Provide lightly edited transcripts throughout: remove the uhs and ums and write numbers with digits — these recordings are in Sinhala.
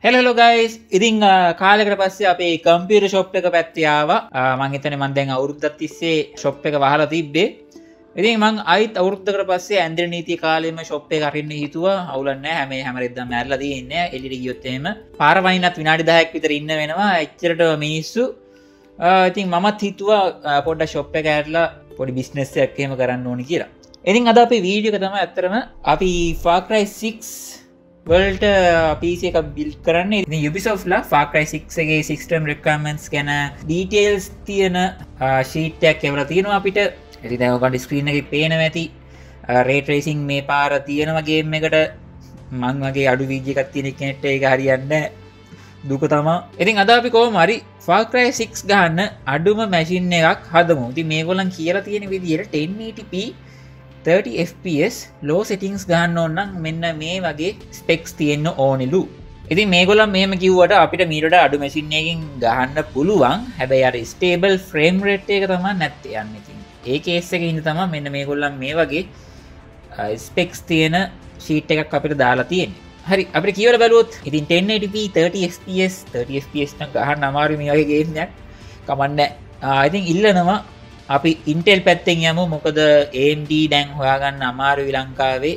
hello guys ඉතින් කාලයකට පස්සේ අපේ කම්පියුටර් ෂොප් එක පැත්තේ ආවා මම හිතන්නේ මම දැන් අවුරුද්දක් තිස්සේ ෂොප් එක වහලා තිබ්බේ ඉතින් මම ආයිත් අවුරුද්දකට පස්සේ ඇන්දර නීති කාලෙම ෂොප් එක අරින්න හිතුවා අවුලක් නැහැ හැම රෙද්දම මැරලා තියෙන්නේ එළියට ගියොත් එහෙම පාර වයින්නත් විනාඩි 10ක් විතර ඉන්න වෙනවා එච්චරට මිනිස්සු ඉතින් මමත් හිතුවා පොඩ්ඩක් ෂොප් එක ඇරලා පොඩි බිස්නස් එකක් එහෙම කරන්න ඕනි කියලා ඉතින් අද අපේ වීඩියෝ එක තමයි ඇත්තටම අපි Far Cry 6 වලට PC එක බිල්ඩ් කරන්නේ ඉතින් Ubisoft ලා Far Cry 6 එකේ system requirements ගැන details තියෙන sheet එකක් එවලා තියෙනවා අපිට ඉතින් දැන් ඔයගොල්ලන්ට screen එකේ පේනවා ඇති ray tracing මේ පාර තියෙනවා game එකට මං වගේ අඩු වීඩියෝ එකක් තියෙන කෙනෙක්ට ඒක හරියන්නේ දුක තමයි ඉතින් අද අපි කොහොම හරි Far Cry 6 ගන්න අඩුම machine එකක් හදමු ඉතින් මේගොල්ලන් කියලා තියෙන විදිහට 1080p 30 fps low settings ගන්න ඕන නම් මෙන්න මේ වගේ specs තියෙන්න ඕනෙලු. ඉතින් මේගොල්ලන් මෙහෙම කිව්වට අපිට මීටරට අඩු machine එකකින් ගහන්න පුළුවන්. හැබැයි අර stable frame rate එක තමයි නැත්තේ යන්නේ. ඉතින් ඒ case එකේ ඉඳ තමයි මෙන්න මේගොල්ලන් මේ වගේ specs තියෙන sheet එකක් අපිට දාලා තියෙන්නේ. හරි අපිට කියවලා බලුවොත් ඉතින් 1080p 30 fps නම් ගහන්න අමාරුයි මේ වගේ game එකක්. කමන්නේ. ඉතින් ඉල්ලනවා අපි Intel පැත්තෙන් යමු මොකද AMD දැන් හොයාගන්න අමාරුයි ලංකාවේ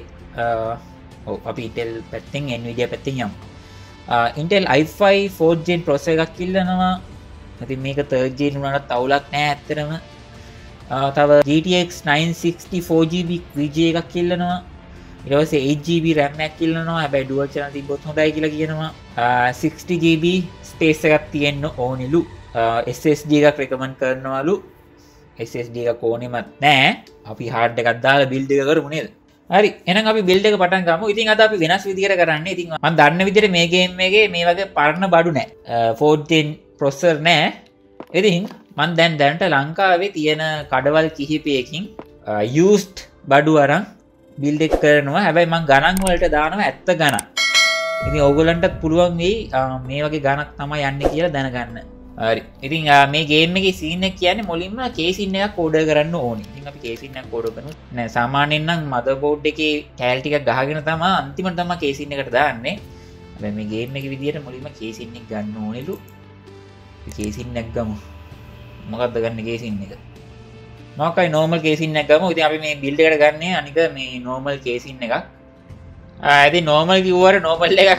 අපි Intel පැත්තෙන් Nvidia පැත්තෙන් යමු Intel i5 4th gen processor එකක් ඉල්ලනවා ඉතින් මේක 3rd gen වුණාට අවුලක් නැහැ ඇත්තටම තව GTX 960 4GB VGA එකක් ඉල්ලනවා ඊට පස්සේ 8GB RAM එකක් ඉල්ලනවා හැබැයි dual channel තිබ්බොත් හොඳයි කියලා කියනවා 60GB space එකක් තියෙන්න ඕනිලු SSD එකක් recommend කරනවලු SSD එක කොනෙමත් නෑ අපි hard එකක් දාලා build එක කරමු නේද හරි එහෙනම් අපි build එක පටන් ගමු ඉතින් අද අපි වෙනස් විදිහට කරන්නේ ඉතින් මම දන්න විදිහට මේ game එකේ මේ වගේ පරණ බඩු නෑ 4th gen processor නෑ ඉතින් මම දැනට ලංකාවේ තියෙන කඩවල් කිහිපයකින් used බඩු අරන් build එක කරනවා හැබැයි මම ගණන් වලට දානවා ඇත්ත ගණන් ඉතින් ඕගොල්ලන්ටත් පුළුවන් වෙයි මේ වගේ ගණක් තමයි යන්නේ කියලා දැනගන්න හරි ඉතින් මේ ගේම් එකේ සීන් එක කියන්නේ මුලින්ම කේසින් එකක් ඕඩර් කරන්න ඕනේ. ඉතින් අපි කේසින් එකක් ඕඩර් කරනවා. නෑ සාමාන්‍යයෙන් නම් මදර්බෝඩ් එකේ කැල් ටිකක් ගහගෙන තමයි අන්තිමට තමයි කේසින් එකට දාන්නේ. හැබැයි මේ ගේම් එකේ විදියට මුලින්ම කේසින් එක ගන්න ඕනෙලු. කේසින් එකක් ගමු. මොකක්ද ගන්න කේසින් එක? මොකක්යි normal කේසින් එකක් ගමු. ඉතින් අපි මේ build එකට ගන්නේ අනික මේ normal කේසින් එකක්. ඉතින් normal කිව්වට normal එකක්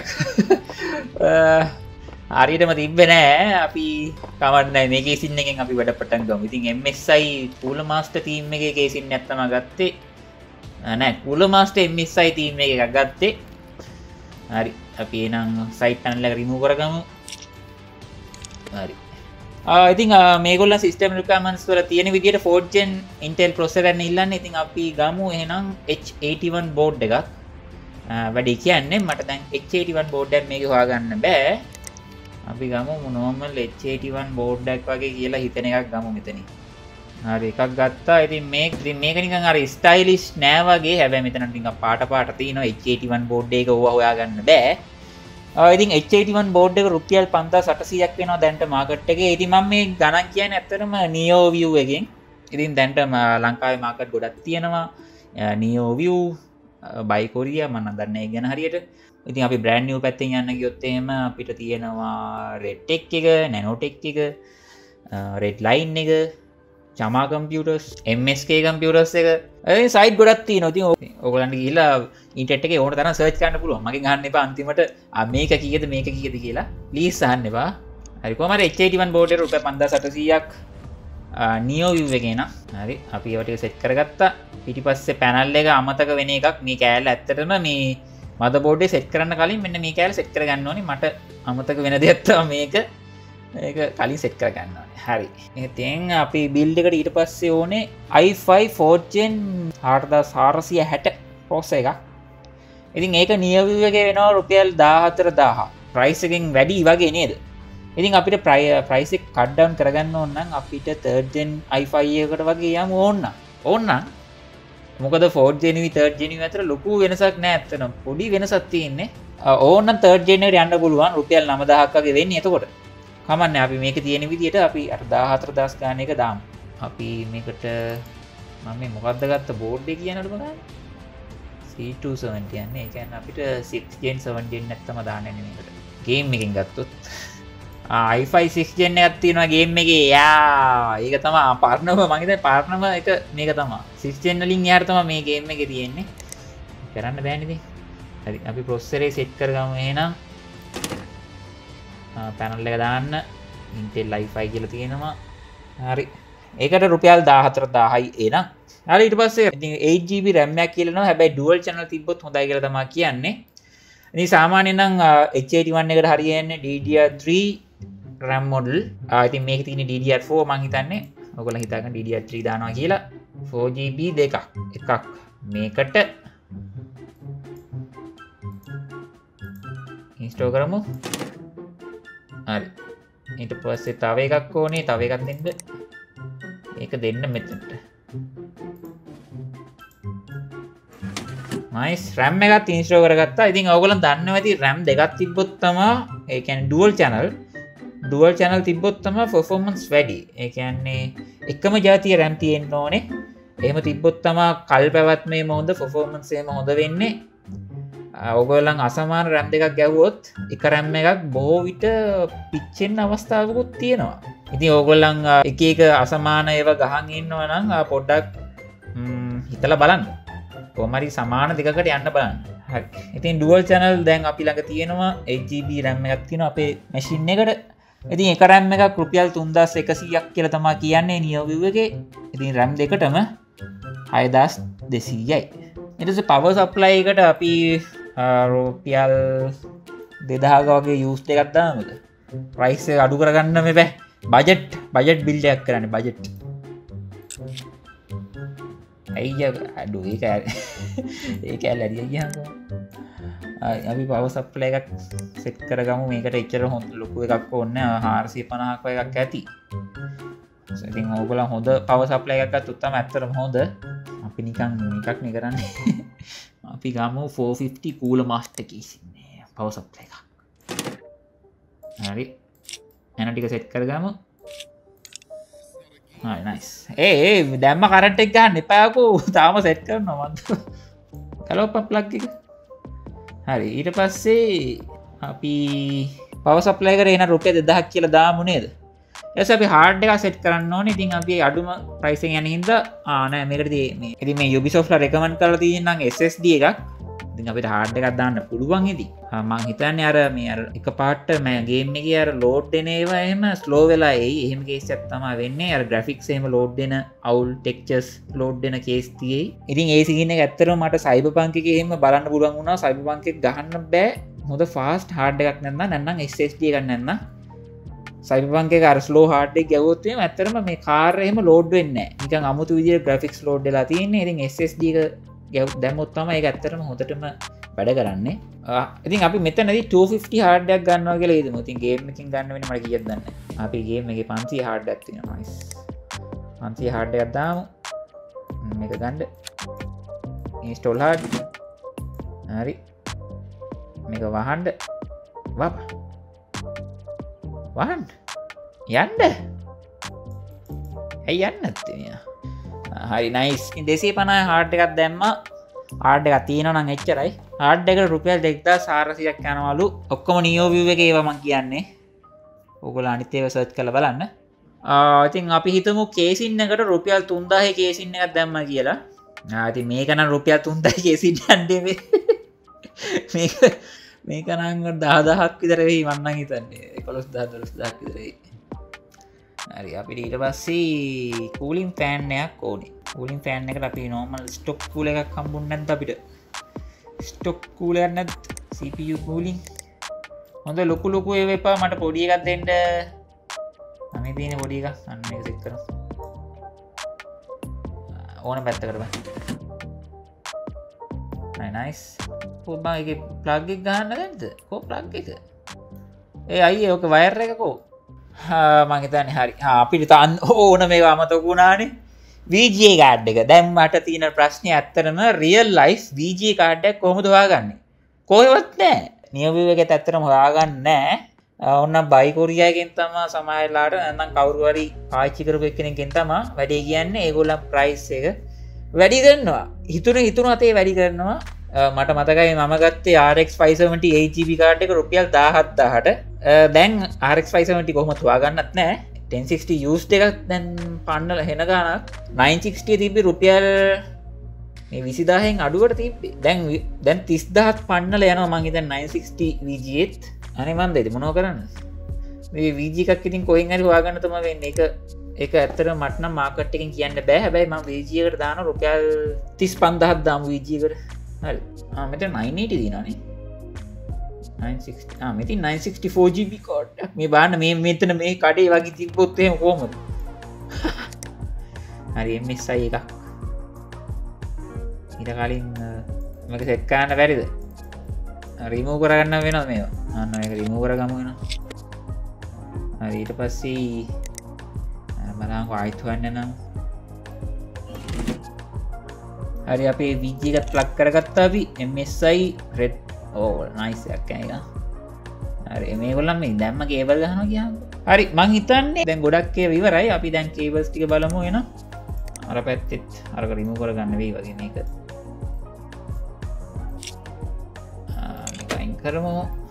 හරියටම තිබ්බේ නෑ අපි කවන්නයි මේ කේසින් එකෙන් අපි වැඩ පටන් ගමු. ඉතින් MSI Cooler Master team එකේ කේසින් එකක් තමයි ගත්තේ. නෑ Cooler Master MSI team එකක් ගත්තේ. හරි අපි එනම් side panel එක remove කරගමු. හරි. ඉතින් මේගොල්ලන් system requirements වල තියෙන විදිහට 4th gen Intel processor ගන්න ඉල්ලන්නේ. ඉතින් අපි ගමු එහෙනම් H81 board එකක්. වැඩි කියන්නේ මට දැන් H81 board එකක් මේක හොයාගන්න බෑ. අපි ගමු normal H81 board එකක් වගේ කියලා හිතන එකක් ගමු මෙතනින්. හරි එකක් ගත්තා. ඉතින් මේක නිකන් අර ස්ටයිලිෂ් නෑ වගේ. හැබැයි මෙතන නිකන් පාට තියෙනවා H81 board එක ඕවා හොයාගන්න බෑ. ඉතින් H81 board එක රුපියල් 5800ක් වෙනවා දැන්ට මාකට් එකේ. ඉතින් මම මේ ගණන් කියන්නේ ඇත්තටම Neo View එකෙන්. ඉතින් දැන්ට ලංකාවේ මාකට් ගොඩක් තියෙනවා. Neo View, Buy Korea මම දන්නේ ඒ ගැන හරියට. ඉතින් අපි brand new පැත්තෙන් යන්න ගියොත් එහෙම අපිට තියෙනවා Redtech එක, Nanotech එක, Redline එක, Chama computers, MSK computers එක. ඒ site ගොඩක් තියෙනවා. ඉතින් ඔයගොල්ලන්ට ගිහිල්ලා ඉන්ටර්නෙට් එකේ ඕන තරම් search කරන්න පුළුවන්. මගෙන් අහන්න එපා අන්තිමට මේක කීයද කියලා. please අහන්න එපා. හරි කොහමද H81 board එක රුපියල් 5800ක් Neo View එකේ නම්. හරි අපි ඒවා ටික set කරගත්තා. පිටිපස්සේ panel එක අමතක වෙන එකක්. මේ කෑල්ල ඇත්තටම මේ මදබෝඩ් එක සෙට් කරන්න කලින් මෙන්න මේ කෑල්ල සෙට් කරගන්න ඕනේ. මට අමතක වෙන දෙයක් තමයි මේක කලින් සෙට් කරගන්න ඕනේ. හරි. ඉතින් අපි build එකට ඊට පස්සේ ඕනේ i5 4th gen 4460 processor එකක්. ඉතින් ඒක Neo View එකේ වෙනවා රුපියල් 14000. price එකෙන් වැඩි වගේ නේද? ඉතින් අපිට price එක cut down කරගන්න ඕන නම් අපිට 3rd gen i5 එකකට වගේ යමු ඕන නම් මොකද 4th gen 3rd gen අතර ලොකු වෙනසක් නෑ ඇත්තටම පොඩි වෙනසක් තියෙන්නේ ඕනනම් 3rd gen එකට යන්න පුළුවන් රුපියල් 9000ක් වගේ වෙන්නේ එතකොට කමන්නේ අපි මේක තියෙන විදිහට අපි අර 14000 ගාන එක දාමු අපි මේකට මම මේ මොකද්ද ගත්ත බෝඩ් එක කියනකොට මොකක්ද C270 යන්නේ ඒ කියන්නේ අපිට 6 gen 7 gen නැත්තම දාන්න යන්නේ මේකට ගේම් එකෙන් ගත්තොත් i5 6 gen එකක් තියෙනවා ගේම් එකේ යා ඒක තමයි පරණම මම හිතන්නේ පරණම එක මේක තමයි 6 gen වලින් එහාට තමයි මේ ගේම් එකේ තියෙන්නේ කරන්න බෑනේ ඉතින් හරි අපි processor එක set කරගමු එහෙනම් panel එක දාන්න Intel i5 කියලා තියෙනවා හරි ඒකට රුපියල් 14000යි එනං හරි ඊට පස්සේ ඉතින් 8GB RAM එකක් කියලා නෝ හැබැයි dual channel තිබ්බොත් හොඳයි කියලා තමයි කියන්නේ ඉතින් සාමාන්‍යයෙන් නම් H81 එකට හරියන්නේ DDR3 RAM model ඉතින් මේකේ තියෙන DDR4 මම හිතන්නේ ඔයගොල්ලෝ හිතාගන්න DDR3 දානවා කියලා 4GB දෙකක් එකක් මේකට install කරමු හරි ඊට පස්සේ තව එකක් ඕනේ තව එකක් දෙන්න ඒක දෙන්න මෙතනට nice RAM එකත් install කරගත්තා ඉතින් ඔයගොල්ලෝ දන්නවා ඇති RAM දෙකක් තිබ්බොත් තමයි ඒ කියන්නේ dual channel තිබ්බොත් තමයි performance වැඩි ඒ කියන්නේ එකම જાතිය RAM තියෙන්න ඕනේ එහෙම තිබ්බොත් තමයි කල් පැවැත්මේම හොඳ performance එකම හොඳ වෙන්නේ ඔයගොල්ලන් අසමාන RAM දෙකක් ගැහුවොත් එක RAM එකක් බොහෝ විට පිච්චෙන්න අවස්ථාවකුත් තියෙනවා. ඉතින් ඔයගොල්ලන් එක එක අසමාන ඒවා ගහන් ඉන්නවා නම් පොඩ්ඩක් හිතලා බලන්න. කොහොම හරි සමාන දෙකකට යන්න බලන්න. හරි. ඉතින් dual channel දැන් අපි ළඟ තියෙනවා 8GB RAM එකක් තියෙනවා අපේ machine එකට. ඉතින් එක RAM එකක් රුපියල් 3100ක් කියලා තමයි කියන්නේ NeoView එකේ. ඉතින් RAM දෙකටම 6200යි. ඊට පස්සේ power supply එකට අපි රුපියල් 2000 වගේ use එකක් දාමුද? price එක අඩු කරගන්න මේ බෑ. budget bill එකක් කරන්න budget. අයියා අඩු ඒක ඇලරිය ගියාම අපි power supply එකක් set කරගමු මේකට එච්චර හොඳ ලොකු එකක් ඕනේ 450ක් වගේ එකක් ඇති. ඉතින් ඕගොල්ලෝ හොඳ power supply එකක් ගත්තොත් තමයි ඇත්තටම හොඳ. අපි නිකන් එකක් නේ කරන්නේ. අපි ගමු 450 cooler master keys ඉන්නේ power supply එකක්. හරි. එන ටික set කරගමු. හරි nice. දැම්ම කරන්ට් එක ගන්න එපාකෝ. තාම set කරනවා මන්ද. කලෝප plug එක. හරි. ඊට පස්සේ අපි power supply එකට එන රුපියල් 2000ක් කියලා දාමු නේද? එස අපි හાર્ඩ් එක සෙට් කරන්න ඕනේ. ඉතින් අපි අඩුම ප්‍රයිස් එකෙන් යන හින්දා නෑ මේකට මේ ඉතින් මේ Ubisoft ලා රෙකමන්ඩ් කරලා තියෙන නම් SSD එකක්. ඉතින් අපිට හાર્ඩ් එකක් දාන්න පුළුවන් ඉතින්. මම හිතන්නේ අර මේ අර එකපාරට මේ ගේම් එකේ අර ලෝඩ් දෙන ඒවා එහෙම ස්ලෝ වෙලා එයි. එහෙම කේස් එකක් තමයි වෙන්නේ. අර graphics එහෙම ලෝඩ් දෙන අවුල් textures ලෝඩ් දෙන කේස් තියෙයි. ඉතින් ඒ සීන් එක ඇත්තටම මට Cyberpunk එකේ එහෙම බලන්න පුළුවන් වුණා. Cyberpunk එක ගහන්න බෑ. හොඳ fast hard එකක් නැත්නම් SSD එකක් නැත්නම් Cyberpunk එක අර slow hard එක ගැවුවොත් එහෙම ඇත්තටම මේ කාර් එහෙම ලෝඩ් වෙන්නේ නැහැ. නිකන් අමුතු විදිහට graphics load වෙලා තියෙන්නේ. ඉතින් SSD එක දැම්මොත් තමයි ඒක ඇත්තටම හොඳටම වැඩ කරන්නේ. ඉතින් අපි මෙතනදී 250 hard එකක් ගන්නවා කියලා හිතමු. ඉතින් game එකකින් ගන්න වෙන්නේ මට කීයක් දන්නේ නැහැ. අපි game එකේ 500 hard එකක් තියෙනවා. nice. 500 hard එකක් දාමු. මේක ගන්න. install hard. හරි. මේක වහන්න. වහන්න. යන්න. ඇයි යන්නේ නැත්තේ මෙයා? හරි nice. 250 hard එකක් දැම්මා. hard එකක් තියෙනවා නම් එච්චරයි. hard එකට රුපියල් 2400ක් යනවලු. ඔක්කොම NeoView එකේ ඒවා මම කියන්නේ. ඕගොල්ලෝ අනිත් ඒවා search කරලා බලන්න. ඉතින් අපි හිතමු කේසින් එකට රුපියල් 3000 කේසින් එකක් දැම්මා කියලා. ඉතින් මේක නම් රුපියල් 3000 කේසින් යන්නේ මේක නම් 10000ක් විතර වෙයි මම නම් හිතන්නේ 11000 12000ක් විතර වෙයි. හරි අපිට ඊට පස්සේ කූලින් ෆෑන් එකක් ඕනේ. කූලින් ෆෑන් එකට අපි normal stock කූලර් එකක් හම්බුන්නේ නැද්ද අපිට? stock කූලර් නැද්ද? CPU cooling. හොඳ ලොකු ඒවා එපා මට පොඩි එකක් දෙන්න. අනේ තියෙන පොඩි එකක් අන්න මේක සෙට් කරමු. ඕන පැත්තකට බෑ. nice. ඔබගේ ප්ලග් එක ගහන්න නැද්ද? කො ප්ලග් එක? අයියේ ඔක වයර් එක කො? මම හිතන්නේ හරි. අපිට ඕන මේක අමතක වුණානේ. VGA කාඩ් එක. දැන් මට තියෙන ප්‍රශ්නේ ඇත්තටම real life VGA කාඩ් එකක් කොහොමද හොයාගන්නේ? කොහෙවත් නැහැ. NeoView එකත් ඇත්තටම හොයාගන්න නැහැ. ඔන්න බයි කොරියා එකෙන් තමයි සමහරලාට නැත්නම් කවුරු හරි පාවිච්චි කරපු එක්කෙනෙක්ගෙන් තමයි වැඩේ කියන්නේ. ඒගොල්ලන් ප්‍රයිස් එක වැඩි කරනවා. හිතුණු අතේ වැඩි කරනවා. මට මතකයි මම ගත්තේ RX 570 8GB කාඩ් එක රුපියල් 17000ට. දැන් RX 570 කොහොමද හොයාගන්නත් නෑ. 1060 used එකක් දැන් පන්නල හෙන ගානක් 960 තිබ්බේ රුපියල් මේ 20000න් අඩුවට තිබ්බේ. දැන් 30000ක් පන්නල යනවා මං හිතන්නේ 960 VG8. අනේ මන් දෙද මොනව කරන්න මේ VG එකක් ඉතින් කොහෙන් හරි හොයාගන්න තමයි වෙන්නේ. ඒක ඇත්තට මට නම් මාකට් එකෙන් කියන්න බෑ. හැබැයි මම VG එකට දාන රුපියල් 35000ක් දාමු VG එකට. හරි. මෙතන 980 දිනවනේ. 960 මෙතින් 964GB කාඩ් එකක් මේ බලන්න මේ මෙතන මේ කඩේ වගේ තිබ්බොත් එහෙම කොහමද? හරි MSI එකක්. ඊට කලින් මේක සෙට් කරන්න බැරිද? රිමූව් කරගන්න වෙනවා මේවා. අන්න මේක රිමූව් කරගමු වෙනවා. හරි ඊට පස්සේ බලන්න ආයිත් හොයන්න නම් හරි අපේ VG එකත් ප්ලග් කරගත්තා අපි MSI red නයිස් එකක් එක. හරි මේගොල්ලන් මේ දැම්ම කේබල් ගහනවා කියන්න. හරි මං හිතන්නේ දැන් ගොඩක් ඒවා ඉවරයි. අපි දැන් කේබල්ස් ටික බලමු එන. අර පැත්තෙත් අරක රිමූව් කරගන්න වෙයි වගේ මේක. මේක අයින් කරමු.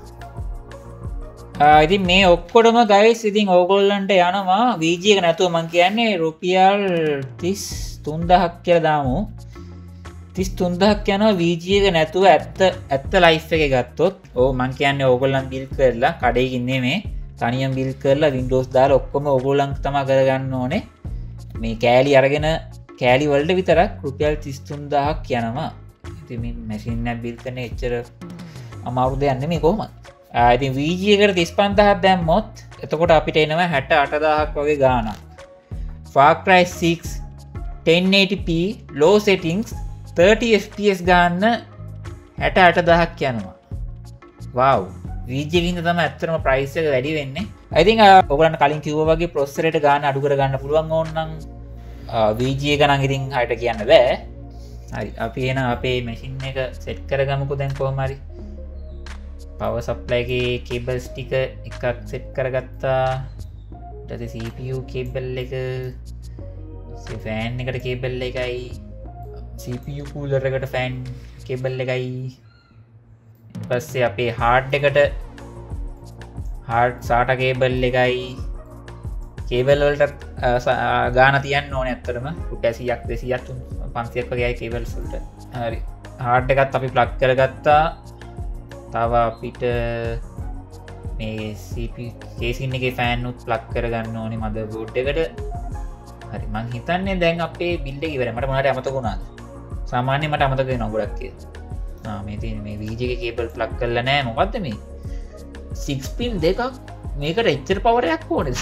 ඉතින් මේ ඔක්කොටම ගයිස් ඉතින් ඕගොල්ලන්ට යනවා VG එක නැතුව මං කියන්නේ රුපියල් 33000ක් කියලා දාමු. 33000ක් යනවා VG එක නැතුව ඇත්ත ලයිෆ් එක ගත්තොත්. ඕ මං කියන්නේ ඕගොල්ලන් බිල් කරලා කඩේකින් නෙමෙයි තනියම බිල් කරලා Windows දාලා ඔක්කොම ඕගොල්ලන් තමයි කරගන්න ඕනේ. මේ කෑලි අරගෙන කෑලි වලට විතරක් රුපියල් 33000ක් යනවා. ඉතින් මේ මැෂින් එක බිල් කරන එච්චර අමාරු දෙයක් නෙමෙයි කොහොමද? ඉතින් VG එකට 35000ක් දැම්මොත් එතකොට අපිට එනවා 68000ක් වගේ ගාණක්. Far Cry 6 1080p low settings 30 fps ගන්න 68000ක් යනවා. wow VG එකකින් තමයි ඇත්තටම ප්‍රයිස් එක වැඩි වෙන්නේ. I think ඔයගොල්ලන්ට කලින් කිව්වා වගේ processor එක ගන්න අඩු කර ගන්න පුළුවන් ඕන නම් VG එක නම් ඉතින් හරියට කියන්න බෑ. හරි අපි එන අපේ මැෂින් එක සෙට් කරගමුකෝ දැන් කොහොම හරි. power supply එකේ cables ටික එකක් සෙට් කරගත්තා. ඊට පස්සේ CPU cable එක fan එකට cable එකයි CPU cooler එකට fan cable එකයි ඊට පස්සේ අපේ hard එකට hard SATA cable එකයි cable වලට ගාන තියන්න ඕනේ ඇත්තටම රුපියල් 100ක් 200ක් 500ක් වගේ අය cables වලට. හරි hard එකත් අපි plug කරගත්තා. තව අපිට මේ CPU casing එකේ fan උත් plug කරගන්න ඕනේ motherboard එකට. හරි මං හිතන්නේ දැන් අපේ build එක ඉවරයි. මට මොනවාට අමතක වුණාද? සාමාන්‍යයෙන් මට අමතක වෙනවා ගොඩක් කියලා. මේ තියෙන මේ VG එකේ cable plug කරලා නැහැ. මොකද්ද මේ? 6 pin දෙකක් මේකට එච්චර power එකක් ඕනේද?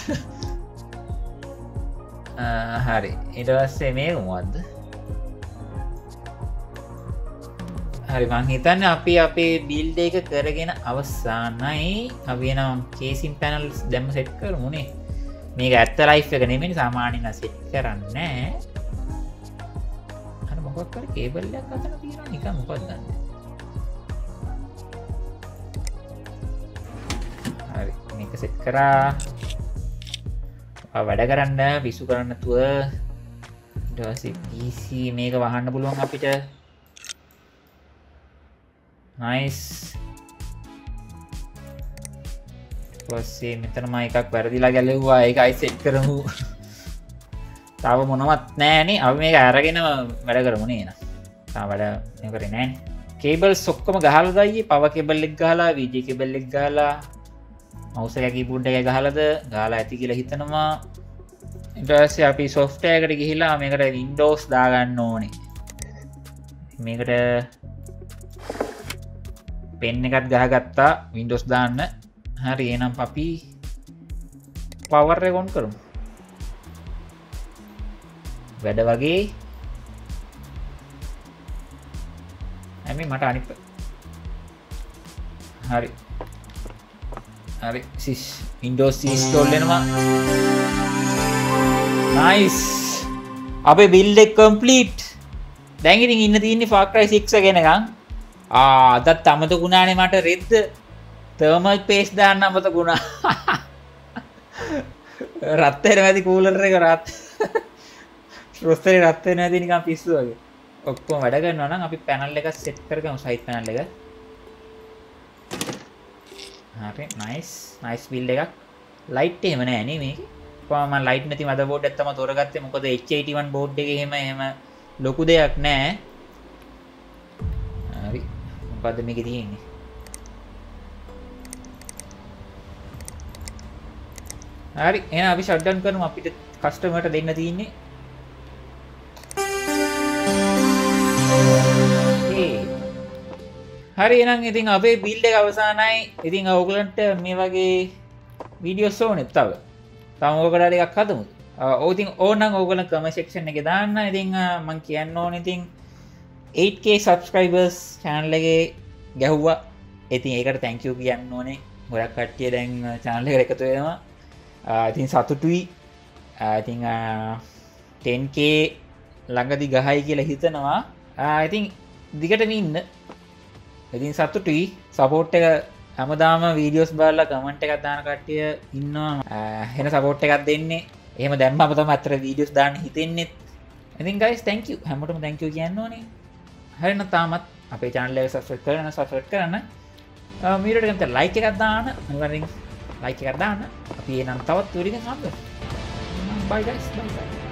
හරි ඊට පස්සේ මේක මොකද්ද? හරි මං හිතන්නේ අපි අපේ build එක කරගෙන අවසానයි. අපි එනම් casing panels දැම්ම set කරමුනේ. මේක ඇත්ත ලයිෆ් එක නෙමෙයි සාමාන්‍යයෙන් set කරන්නේ නැහැ. අර මොකක් කර කේබල් එකක් අතන තියෙනවා නිකන් මොකක්ද දන්නේ. හරි මේක set කරා. වැඩ කරන්න විසු කරන්න නැතුව ඊට පස්සේ PC මේක වහන්න පුළුවන් අපිට. nice. පස්සේ මෙතනම එකක් වැරදිලා ගැලෙව්වා. ඒක අයි සෙට් කරමු. තාම මොනවත් නෑනේ. අපි මේක අරගෙන වැඩ කරමු නේ නා. තාම වැඩ මේ කරේ නෑනේ. කේබල්ස් ඔක්කොම ගහලා දායි. පවර් කේබල් එක ගහලා, VG කේබල් එක ගහලා, mouse එක keyboard එක ගහලාද ගහලා ඇති කියලා හිතනවා. ඊට පස්සේ අපි software එකට ගිහිලා මේකට Windows දාගන්න ඕනේ. මේකට පෙන් එකත් ගහගත්තා Windows දාන්න. හරි එහෙනම් අපි power එක on කරමු. වැඩ වගේ හැමි මට අනිත් හරි හරි Windows install වෙනවා. nice අපේ build එක complete. දැන් ඉතින් ඉන්න තියෙන්නේ Far Cry 6 ගැනකම්. අදත් අමතක වුණානේ මට රෙද්ද thermal paste දාන්න අමතක වුණා. රත් වෙන වැඩි කූලර් එක රත් රොස්තරේ රත් වෙන වැඩි නිකන් පිස්සු වගේ. ඔක්කොම වැඩ කරනවා නම් අපි පැනල් එක සෙට් කරගමු සයිඩ් පැනල් එක. හරි නයිස් බිල්ඩ් එකක්. ලයිට් එහෙම නෑ නේ මේකේ. කොහොම මම ලයිට් නැති මදර්බෝඩ් එකක් තමයි තෝරගත්තේ. මොකද H81 බෝඩ් එකේ එහෙම ලොකු දෙයක් නෑ. හරි මොකද්ද මේකේ තියෙන්නේ? හරි එහෙනම් අපි ෂට් ඩවුන් කරමු. අපිට කස්ටමර්ට දෙන්න තියෙන්නේ හරි එහෙනම් ඉතින් අපේ බිල්ඩ් එක අවසానයි. ඉතින් ඔයගලන්ට මේ වගේ වීඩියෝස් ඕනේ තව ඕකට ටිකක් හදමු. ඔය ඉතින් ඕනනම් ඕගොල්ලෝ කමෙන්ට් සෙක්ෂන් එකේ දාන්න. ඉතින් මම කියන්න ඕනේ ඉතින් 8k subscribers channel එකේ ගැහුවා. ඉතින් ඒකට thank you කියන්න ඕනේ. ගොඩක් කට්ටිය දැන් channel එකට එකතු වෙනවා. ඉතින් සතුටුයි. ඉතින් 10k ළඟදී ගහයි කියලා හිතනවා. ඉතින් දිගටම ඉන්න. ඉතින් සතුටුයි. සපෝට් එක හැමදාම වීඩියෝස් බලලා කමෙන්ට් එකක් දාන කට්ටිය ඉන්නවා. එහෙන සපෝට් එකක් දෙන්නේ. එහෙම දැම්මම තමයි අතර වීඩියෝස් දාන්න හිතෙන්නේ. ඉතින් guys thank you. හැමෝටම thank you කියන්න ඕනේ. හරිනම් තාමත් අපේ channel එක subscribe කරන්න. වීඩියෝ එකට like එකක් දාන්න. අනිවාර්යෙන් like එකක් දාන්න. අපි එනම් තවත් වීඩියෝ එකක් හම්බෙමු. Bye guys. Bye.